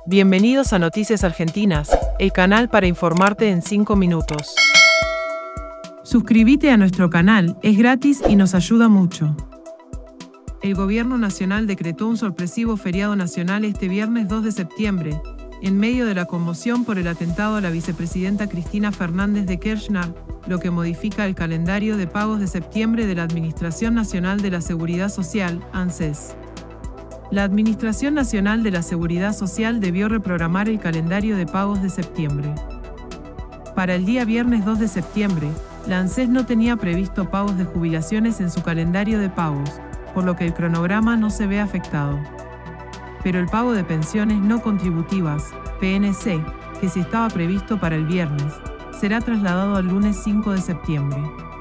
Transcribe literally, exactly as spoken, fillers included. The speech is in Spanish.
Bienvenidos a Noticias Argentinas, el canal para informarte en cinco minutos. Suscríbete a nuestro canal, es gratis y nos ayuda mucho. El Gobierno Nacional decretó un sorpresivo feriado nacional este viernes dos de septiembre, en medio de la conmoción por el atentado a la vicepresidenta Cristina Fernández de Kirchner, lo que modifica el calendario de pagos de septiembre de la Administración Nacional de la Seguridad Social, ANSES. La Administración Nacional de la Seguridad Social debió reprogramar el calendario de pagos de septiembre. Para el día viernes dos de septiembre, la ANSES no tenía previsto pagos de jubilaciones en su calendario de pagos, por lo que el cronograma no se ve afectado. Pero el pago de pensiones no contributivas, P N C, que sí estaba previsto para el viernes, será trasladado al lunes cinco de septiembre.